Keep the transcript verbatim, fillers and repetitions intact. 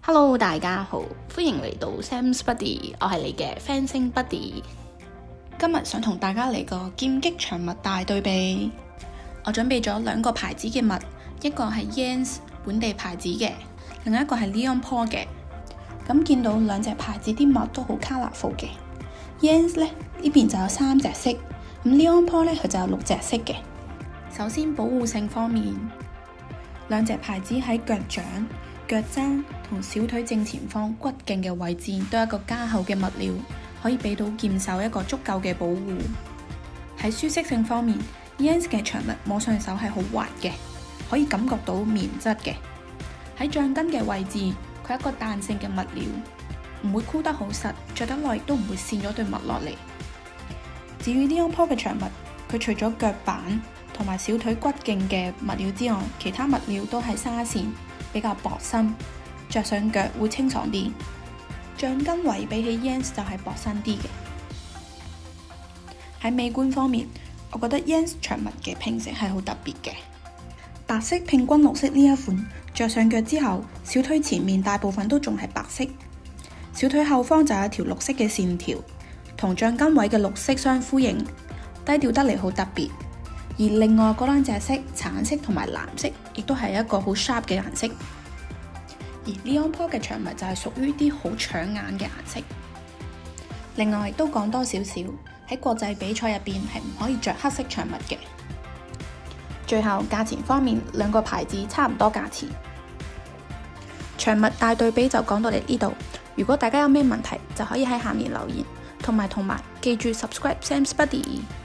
Hello， 大家好，歡迎嚟到 Sam's Buddy， 我係你嘅 Fencing Buddy。今日想同大家嚟個劍擊長襪大對比。我準備咗兩個牌子嘅襪，一個係 Yans 本地牌子嘅，另一個係 Leon Paul 嘅。咁見到兩隻牌子啲襪都好 colourful 嘅。Yans 咧呢邊就有三隻色，咁 Leon Paul 咧佢就有六隻色嘅。首先保護性方面，兩隻牌子喺腳掌、腳踭同小腿正前方骨徑嘅位置都有一個加厚嘅物料，可以俾到劍手一個足夠嘅保護。喺舒適性方面， Yans 嘅長襪摸上手係好滑嘅，可以感覺到棉質嘅。喺橡筋嘅位置，佢係一個彈性嘅物料，唔會箍得好實，着得耐亦都唔會跣咗對襪落嚟。至於 Leon Paul 嘅長襪，佢除咗腳板同埋小腿骨徑嘅物料之外，其他物料都係紗線，比較薄身，着上腳會清爽啲。橡筋位比起 Yans 就係薄身啲嘅。喺美觀方面，我覺得 Yans 長襪嘅拼色係好特別嘅，白色拼軍綠色呢一款，着上腳之後，小腿前面大部分都仲係白色，小腿後方就有一條綠色嘅線條，同橡筋位嘅綠色相呼應，低調得嚟好特別。而另外嗰兩隻色，橙色同埋藍色，亦都係一個好 sharp 嘅顏色。而 Leon Paul 嘅長襪就係屬於啲好搶眼嘅顏色。另外亦都講多少少，喺國際比賽入邊係唔可以着黑色長襪嘅。最後價錢方面，兩個牌子差唔多價錢。長襪大對比就講到嚟呢度。如果大家有咩問題，就可以喺下面留言，同埋同埋記住 subscribe Sam's Buddy。